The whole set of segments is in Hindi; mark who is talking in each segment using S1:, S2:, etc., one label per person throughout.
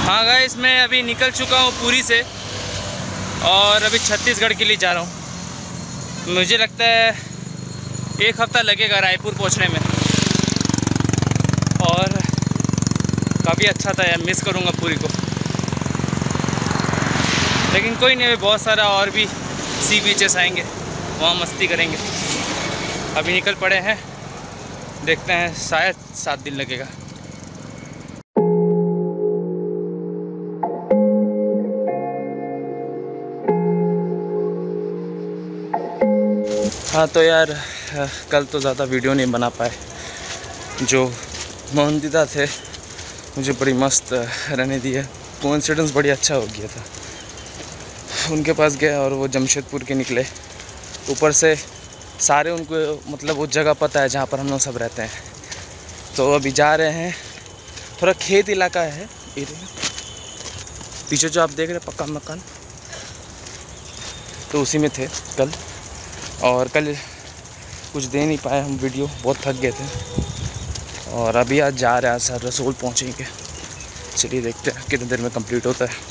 S1: हाँ गाइस, मैं अभी निकल चुका हूँ पुरी से और अभी छत्तीसगढ़ के लिए जा रहा हूँ। मुझे लगता है 1 हफ्ता लगेगा रायपुर पहुँचने में और काफ़ी अच्छा था यार, मिस करूँगा पुरी को। लेकिन कोई नहीं, बहुत सारा और भी सी बीचेस आएंगे, वहाँ मस्ती करेंगे। अभी निकल पड़े हैं, देखते हैं, शायद 7 दिन लगेगा। हाँ तो यार, कल तो ज़्यादा वीडियो नहीं बना पाए। जो मोहनदीदा थे मुझे बड़ी मस्त रहने दी है, कोइंसिडेंस बड़ी अच्छा हो गया था। उनके पास गया और वो जमशेदपुर के निकले। ऊपर से सारे उनको मतलब वो जगह पता है जहाँ पर हम लोग सब रहते हैं। तो अभी जा रहे हैं, थोड़ा खेत इलाका है एरिया, पीछे जो आप देख रहे हैं पक्का मकान, तो उसी में थे कल। और कल कुछ दे नहीं पाए हम वीडियो, बहुत थक गए थे। और अभी आज जा रहे हैं, सर रसोल पहुँचेंगे। चलिए देखते हैं कितनी देर में कंप्लीट होता है।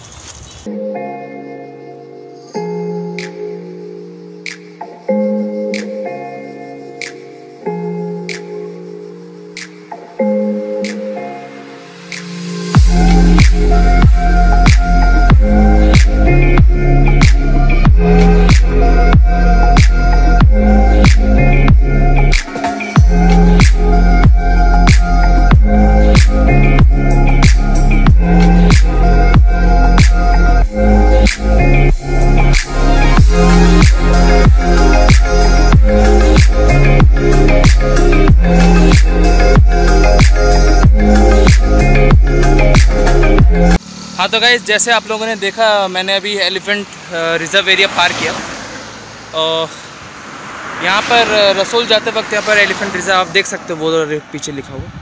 S1: हाँ तो गाइस, जैसे आप लोगों ने देखा, मैंने अभी एलिफेंट रिज़र्व एरिया पार किया। और यहाँ पर रसोल जाते वक्त यहाँ पर एलिफेंट रिज़र्व आप देख सकते हो, वो पीछे लिखा हुआ।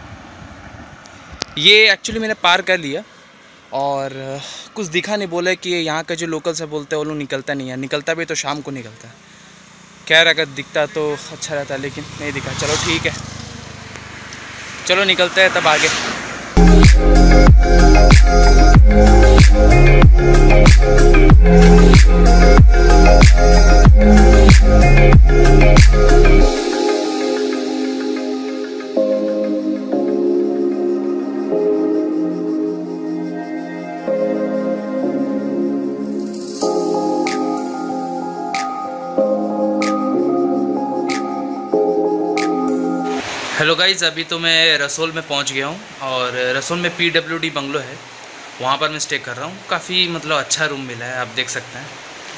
S1: ये एक्चुअली मैंने पार कर लिया और कुछ दिखा नहीं। बोले कि यहाँ का जो लोकल से बोलते हैं वो लोग निकलता नहीं है, निकलता भी तो शाम को निकलता है। खैर अगर दिखता तो अच्छा रहता, लेकिन नहीं दिखा। चलो ठीक है, चलो निकलते हैं तब आगे। हेलो गाइज़, अभी तो मैं रसोल में पहुंच गया हूं और रसोल में PWD बंगलो है, वहां पर मैं स्टे कर रहा हूं। काफ़ी मतलब अच्छा रूम मिला है, आप देख सकते हैं।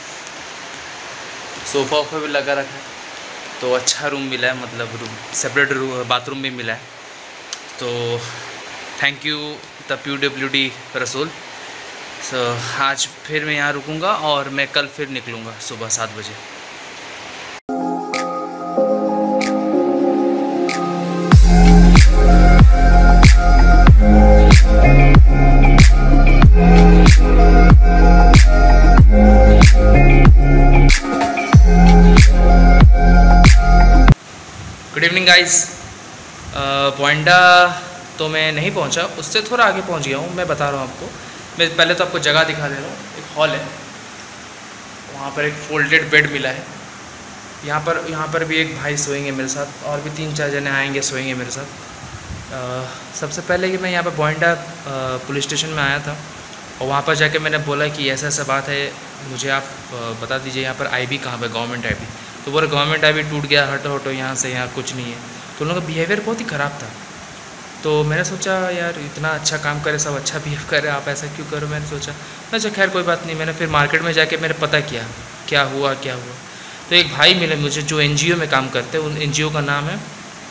S1: सोफ़ा वोफा भी लगा रखा है, तो अच्छा रूम मिला है। मतलब रूम सेपरेट बाथरूम भी मिला है। तो थैंक यू द PWD रसोल। आज फिर मैं यहाँ रुकूँगा और मैं कल फिर निकलूँगा सुबह 7 बजे। Good evening guys. पोइंडा तो मैं नहीं पहुंचा, उससे थोड़ा आगे पहुंच गया हूं। मैं बता रहा हूं आपको। मैं पहले तो आपको जगह दिखा दे रहा हूं। एक हॉल है, वहां पर एक फोल्डेड बेड मिला है। यहाँ पर भी एक भाई सोएंगे मेरे साथ, और भी 3-4 जने आएंगे सोएंगे मेरे साथ। सबसे पहले कि मैं यहाँ पर पोइंडा पुलिस स्टेशन में आया था और वहाँ पर जाके मैंने बोला कि ऐसा ऐसा बात है, मुझे आप बता दीजिए यहाँ पर IB कहाँ पर, गवर्नमेंट IB। तो बोले गवर्नमेंट IB टूट गया, हटो यहाँ से, यहाँ कुछ नहीं है। तो उन लोगों का बिहेवियर बहुत ही ख़राब था। तो मैंने सोचा यार इतना अच्छा काम करे, सब अच्छा बिहेव करे, आप ऐसा क्यों करो। मैंने सोचा अच्छा खैर कोई बात नहीं। मैंने फिर मार्केट में जाके मैंने पता किया क्या हुआ। तो एक भाई मिले मुझे जो NGO में काम करते हैं। उन NGO का नाम है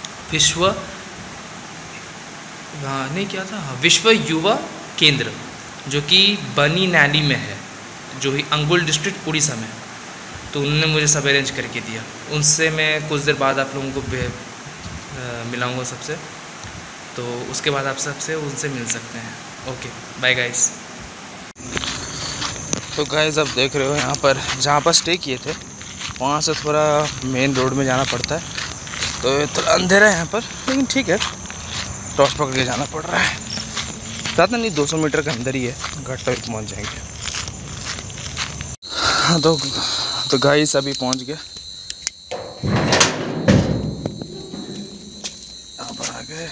S1: विश्व युवा केंद्र, जो कि बनी नैली में है, जो ही अंगुल डिस्ट्रिक्ट उड़ीसा में। तो उन्होंने मुझे सब अरेंज करके दिया। उनसे मैं कुछ देर बाद आप लोगों को मिलाऊंगा सबसे, तो उसके बाद आप सबसे उनसे मिल सकते हैं। Okay bye guys. तो गाइस आप देख रहे हो यहाँ पर जहाँ पर स्टे किए थे वहाँ से थोड़ा मेन रोड में जाना पड़ता है। तो थोड़ा अंधेरा है यहाँ पर, लेकिन ठीक है, टॉर्च पकड़ के जाना पड़ रहा है। ज़्यादा नहीं, 200 मीटर के अंदर ही है, घाट तक पहुँच जाएंगे। हाँ तो गाइस अभी पहुँच गया, अब आ गए।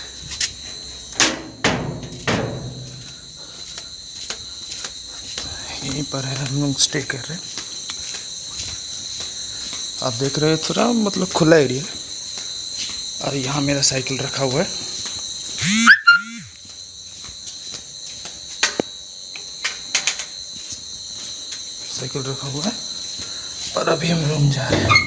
S1: यहीं पर है, हम लोग स्टे कर रहे हैं। आप देख रहे हैं थोड़ा मतलब खुला एरिया, और यहाँ मेरा साइकिल रखा हुआ है। साइकिल रखा हुआ है और अभी हम रूम जा रहे हैं।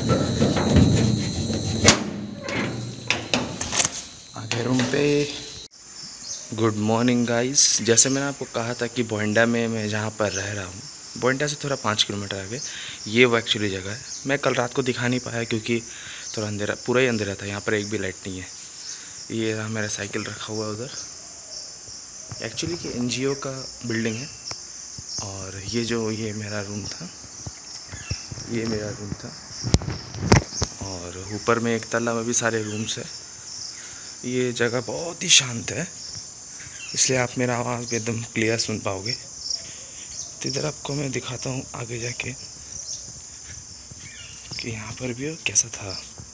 S1: आगे रूम पे। Good morning guys. जैसे मैंने आपको कहा था कि बोइंडा में मैं जहाँ पर रह रहा हूँ, बोइंडा से थोड़ा 5 किलोमीटर आगे ये वो एक्चुअली जगह है। मैं कल रात को दिखा नहीं पाया क्योंकि थोड़ा अंधेरा, पूरा ही अंधेरा था, यहाँ पर एक भी लाइट नहीं है। ये रहा मेरा साइकिल रखा हुआ है उधर। एक्चुअली कि NGO का बिल्डिंग है, और ये मेरा रूम था, ये मेरा रूम था, और ऊपर में एक तल्ला में भी सारे रूम्स है। ये जगह बहुत ही शांत है, इसलिए आप मेरा आवाज़ भी एकदम क्लियर सुन पाओगे। तो इधर आपको मैं दिखाता हूँ आगे जाके कि यहाँ पर भी कैसा था।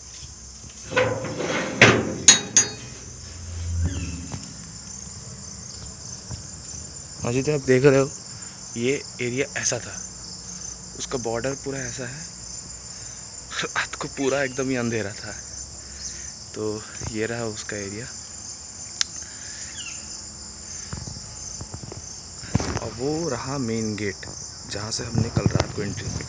S1: हाँ जी, तो आप देख रहे हो ये एरिया ऐसा था, उसका बॉर्डर पूरा ऐसा है, रात को पूरा एकदम ही अंधेरा था। तो ये रहा उसका एरिया, और वो रहा मेन गेट जहाँ से हमने कल रात को एंट्री की।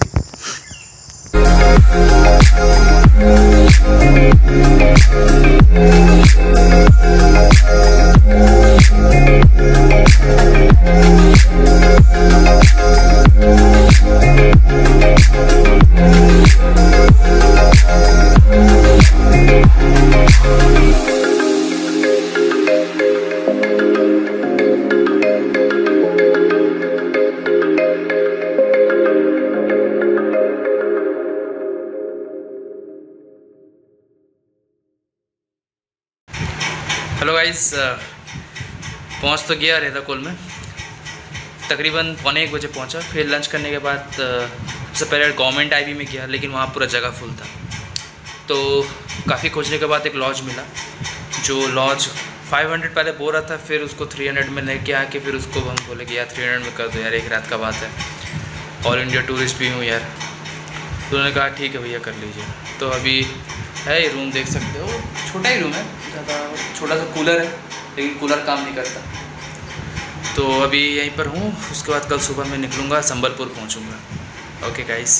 S1: हेलो गाइस, पहुंच तो गया रेदाकोल में, तकरीबन 1:15 बजे पहुंचा। फिर लंच करने के बाद सबसे पहले गवर्नमेंट IB में गया, लेकिन वहाँ पूरा जगह फुल था। तो काफ़ी खोजने के बाद एक लॉज मिला, जो लॉज 500 पहले बोल रहा था, फिर उसको 300 में लेके आके फिर उसको हम बोले कि यार 300 में कर दो यार, एक रात का बात है, ऑल इंडिया टूरिस्ट भी हूँ यार। तो उन्होंने कहा ठीक है भैया कर लीजिए। तो अभी है ये रूम, देख सकते हो, छोटा ही रूम है, ज़्यादा छोटा सा कूलर है, लेकिन कूलर काम नहीं करता। तो अभी यहीं पर हूँ, उसके बाद कल सुबह मैं निकलूँगा, संबलपुर पहुँचूँगा। Okay guys.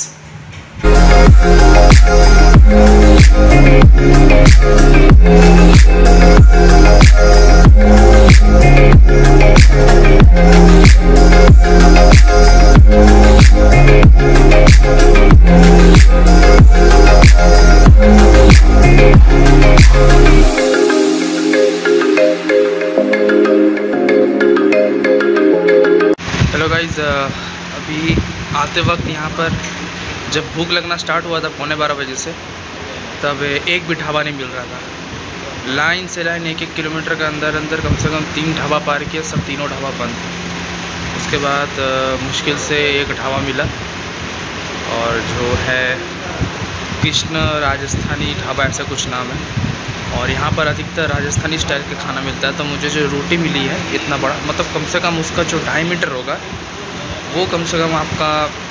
S1: हेलो गाइस, अभी आते वक्त यहाँ पर जब भूख लगना स्टार्ट हुआ था 11:15 बजे से, तब एक भी ढाबा नहीं मिल रहा था। लाइन से लाइन 1-1 किलोमीटर के अंदर अंदर कम से कम 3 ढाबा पार किए, सब तीनों ढाबा बंद। उसके बाद मुश्किल से एक ढाबा मिला, और जो है कृष्ण राजस्थानी ढाबा ऐसा कुछ नाम है, और यहाँ पर अधिकतर राजस्थानी स्टाइल का खाना मिलता है। तो मुझे जो रोटी मिली है इतना बड़ा, मतलब कम से कम उसका जो डायमीटर होगा वो कम से कम आपका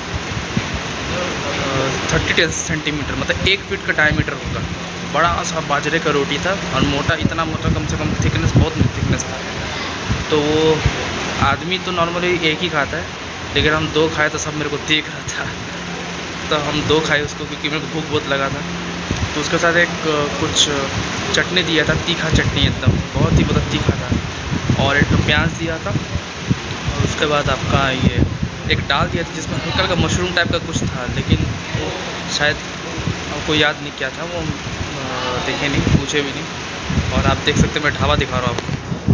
S1: 30 सेंटीमीटर, मतलब 1 फीट का डायमीटर होगा। बड़ा सा बाजरे का रोटी था, और मोटा, इतना मोटा, कम से कम थिकनेस, बहुत थिकनेस था। तो वो आदमी तो नॉर्मली एक ही खाता है, लेकिन हम 2 खाए तो सब मेरे को देख रहा था। तो हम 2 खाए उसको, क्योंकि मेरे को भूख बहुत लगा था। तो उसके साथ एक कुछ चटनी दिया था, तीखा चटनी, एकदम बहुत ही मतलब तीखा था, और एक प्याज दिया था। और उसके बाद आपका ये एक दाल दिया था जिसमें हल्का हल्का मशरूम टाइप का कुछ था, लेकिन वो शायद आपको याद नहीं क्या था, वो देखे नहीं, पूछे भी नहीं। और आप देख सकते हैं, मैं ढाबा दिखा रहा हूँ आपको।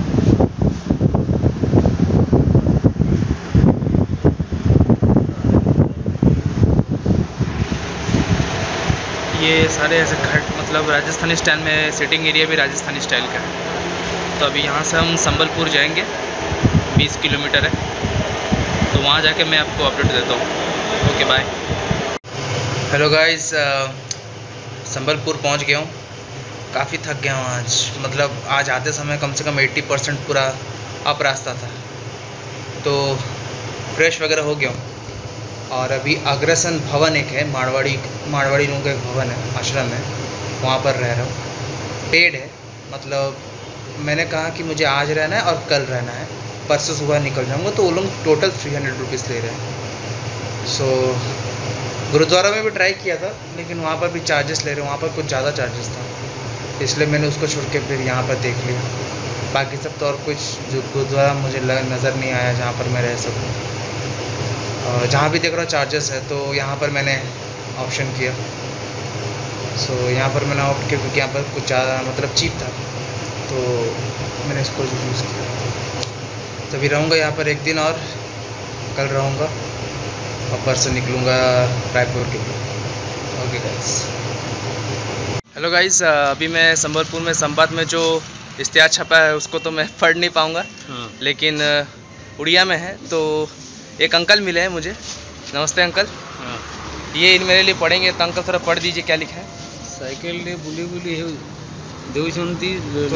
S1: ये सारे ऐसे घर, मतलब राजस्थानी स्टाइल में, सिटिंग एरिया भी राजस्थानी स्टाइल का है। तो अभी यहाँ से हम संबलपुर जाएंगे, 20 किलोमीटर है, तो वहाँ जाके मैं आपको अपडेट देता हूँ। Okay bye. Hello guys, Sambalpur पहुँच गया हूँ। काफ़ी थक गया हूँ आज, मतलब आज आते समय कम से कम 80% पूरा अप रास्ता था, तो फ्रेश वगैरह हो गया हूँ। और अभी अग्रसन भवन एक है, मारवाड़ी लोगों का एक भवन है, आश्रम है, वहाँ पर रह रहा हूँ। पेड है, मतलब मैंने कहा कि मुझे आज रहना है और कल रहना है, परसों सुबह निकल जाऊँगा, तो वो लोग टोटल 300 रुपीज़ ले रहे हैं। सो गुरुद्वारा में भी ट्राई किया था, लेकिन वहाँ पर भी चार्जेस ले रहे हैं, वहाँ पर कुछ ज़्यादा चार्जेस था, इसलिए मैंने उसको छोड़ के फिर यहाँ पर देख लिया। बाकी सब तो और कुछ जो गुरुद्वारा मुझे नज़र नहीं आया जहाँ पर मैं रह सकूँ। जहाँ भी देख रहा हूँ चार्जेस है, तो यहाँ पर मैंने ऑप्शन किया। सो यहाँ पर मैंने ऑप्ट किया क्योंकि यहाँ पर कुछ ज़्यादा मतलब चीप था, तो मैंने इसको यूज़ किया। तभी रहूँगा यहाँ पर एक दिन, और कल रहूँगा और परसों निकलूँगा रायपुर के लिए। Okay guys. हेलो गाइस, अभी मैं संबलपुर में संवाद में जो इश्तिहार छपा है उसको तो मैं पढ़ नहीं पाऊँगा, लेकिन उड़िया में है। तो एक अंकल मिले हैं मुझे। नमस्ते अंकल। ये मेरे लिए पढ़ेंगे, तो अंकल थोड़ा पढ़ दीजिए क्या लिखा है।
S2: साइकिल रे बुली बुली देउछंती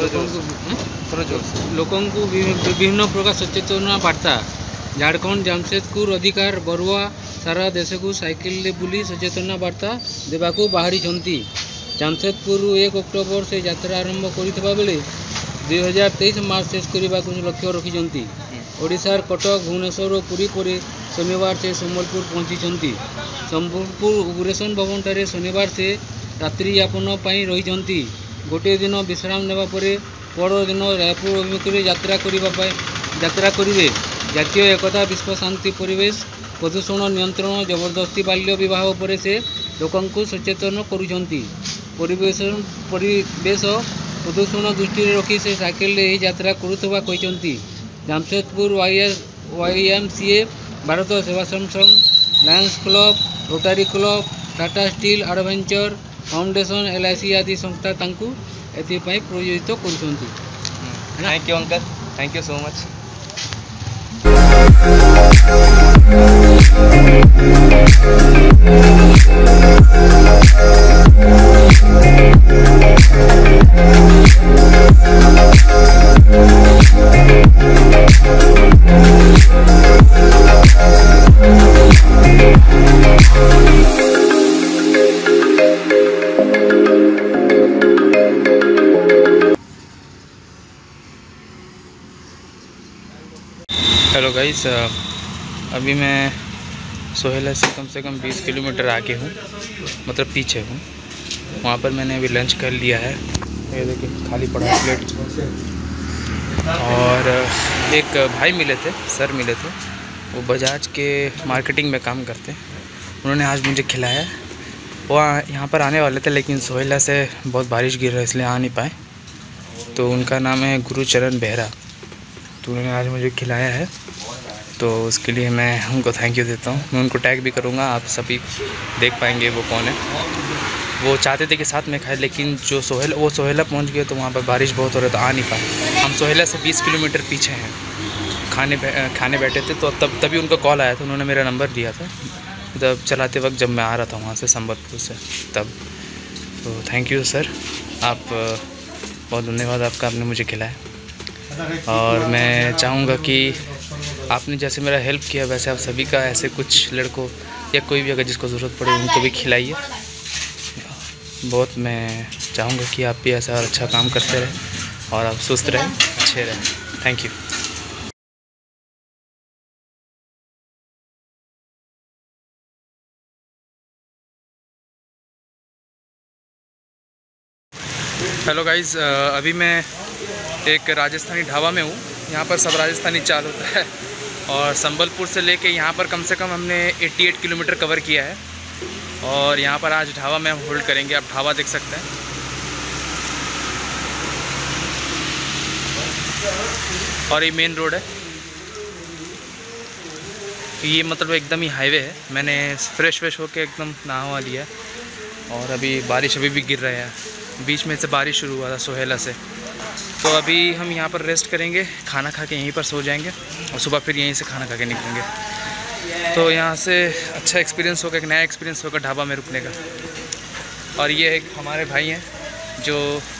S2: लोकंकु विभिन्न प्रकार सचेतना वार्ता। झारखंड जमशेदपुर अधिकार बरुआ सारा देश को साइकिल रे बुली सचेतना वार्ता देवाकू बाहरी छंती। जमशेदपुर 1 अक्टोबर से यात्रा आरंभ करितबा बेले 2023 मार्च शेष करने को लक्ष्य रखिछंती। ओडिशार कटक, भुवनेश्वर और पुरी पर शनिवार से संबलपुर पहुंची। संबलपुर अग्रसन भवन ठारे शनिवार से रात्रि यापन रही। गोटे दिन विश्राम नेबा परे पर दिन रायपुर अभिमुखे यात्रा करिवे। जातीय एकता, विश्व शांति, परिवेश प्रदूषण नियंत्रण, जबरदस्ती बाल्य विवाह पर से लोकंकु सचेतन करुछंती। परिवेश प्रदूषण दृष्टि रखी से साइकेल रे यात्रा करुवा कहते। Jamshedpur YMCA, Bharat Sevashram Sangha, lions club, rotary club, Tata steel adventure foundation, LIC आदि संस्था तांकु एथिपाई प्रयोजित करुछंती।
S1: Thank you uncle, thank you so much. Hello guys, अभी मैं सोहेला से कम 20 किलोमीटर आगे हूँ, मतलब पीछे हूँ। वहाँ पर मैंने अभी लंच कर लिया है, ये देखिए खाली पड़ा है प्लेट। और एक भाई मिले थे, सर मिले थे, वो बजाज के मार्केटिंग में काम करते हैं। उन्होंने आज मुझे खिलाया। वो यहाँ पर आने वाले थे, लेकिन सोहेला से बहुत बारिश गिर रहा है इसलिए आ नहीं पाए। तो उनका नाम है गुरुचरण बेहरा, तो उन्होंने आज मुझे खिलाया है, तो उसके लिए मैं उनको थैंक यू देता हूँ। मैं उनको टैग भी करूँगा, आप सभी देख पाएंगे वो कौन है। वो चाहते थे कि साथ में खाए, लेकिन जो सोहेला पहुँच गए तो वहाँ पर बारिश बहुत हो रहा था, आ नहीं पाए। हम सोहेला से 20 किलोमीटर पीछे हैं, खाने बैठे थे, तो तभी उनका कॉल आया था। उन्होंने मेरा नंबर दिया था तब चलाते वक्त, जब मैं आ रहा था वहाँ से संबलपुर से तब। तो थैंक यू सर, आप बहुत धन्यवाद आपका, आपने मुझे खिलाया। और मैं चाहूँगा कि आपने जैसे मेरा हेल्प किया वैसे आप सभी का ऐसे कुछ लड़कों या कोई भी अगर जिसको ज़रूरत पड़े उनको भी खिलाइए। बहुत मैं चाहूँगा कि आप भी ऐसा अच्छा काम करते रहें और आप सुस्त रहें, अच्छे रहें। Thank you. हेलो गाइस, अभी मैं एक राजस्थानी ढाबा में हूँ। यहाँ पर सब राजस्थानी चाल होता है, और संबलपुर से लेके यहाँ पर कम से कम हमने 88 किलोमीटर कवर किया है। और यहाँ पर आज ढाबा में हम होल्ड करेंगे, आप ढाबा देख सकते हैं। और ये मेन रोड है, ये मतलब एकदम ही हाईवे है। मैंने फ्रेश होके एकदम नहा लिया, और अभी बारिश अभी भी गिर रहा है। बीच में से बारिश शुरू हुआ था सोहेला से, तो अभी हम यहाँ पर रेस्ट करेंगे, खाना खा के यहीं पर सो जाएंगे और सुबह फिर यहीं से खाना खा के निकलेंगे। तो यहाँ से अच्छा एक्सपीरियंस होगा, एक नया एक्सपीरियंस होगा ढाबा में रुकने का। और ये एक हमारे भाई हैं जो,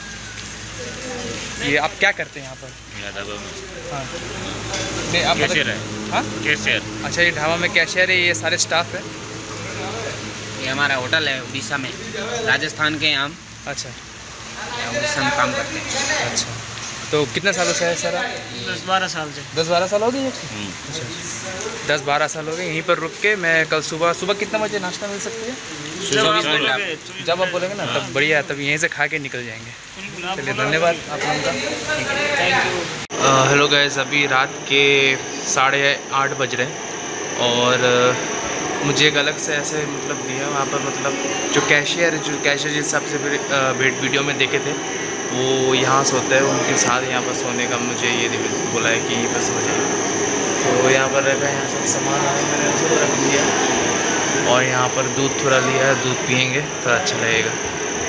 S1: ये आप क्या करते हैं यहाँ पर?
S3: ढाबा में
S1: हाँ नहीं, आप
S3: कैशियर है।
S1: हाँ
S3: कैशियर।
S1: अच्छा, ये ढाबा में कैशियर है, ये सारे स्टाफ है।
S4: ये हमारा होटल है उड़ीसा में, राजस्थान के हम।
S1: अच्छा,
S4: यहाँ उड़ीसा में काम करते हैं।
S1: अच्छा तो कितने सालों से है सर आप?
S4: 10-12 साल से।
S1: 10-12 साल हो गए? अच्छा 10-12 साल हो गए यहीं पर रुक के। मैं कल सुबह कितना बजे नाश्ता मिल सकती है? जब आप बोलेंगे ना तब बढ़िया, तब यहीं से खा के निकल जाएंगे। चलिए धन्यवाद आप लोगों का। हेलो गाइस, अभी रात के 8:30 बज रहे हैं और मुझे एक अलग से ऐसे मतलब दिया वहाँ पर, मतलब जो कैशियर जिस हिसाब से वीडियो में देखे थे वो यहाँ सोते हैं, उनके साथ यहाँ पर सोने का मुझे ये बोला है कि यहीं पर सो जाए। तो यहाँ पर रखा है, यहाँ सब सामान आया मैंने उसको रख दिया और यहाँ पर दूध थोड़ा लिया है, दूध पियेंगे तो अच्छा लगेगा।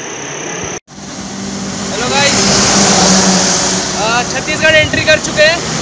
S1: हेलो गाइस, छत्तीसगढ़ एंट्री कर चुके हैं